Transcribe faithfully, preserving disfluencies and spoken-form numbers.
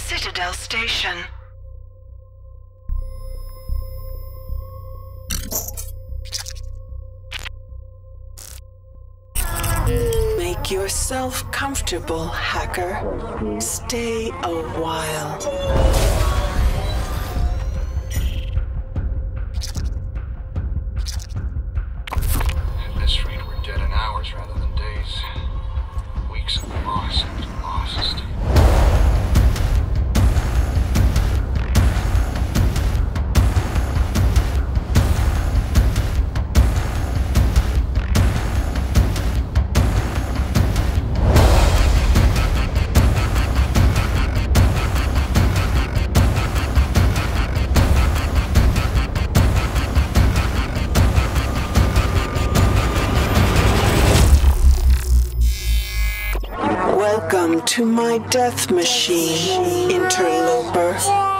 Citadel Station. Make yourself comfortable, hacker. Stay a while. At this rate, we're dead in hours rather than days. Weeks of loss after lost. Welcome to my death machine, interloper.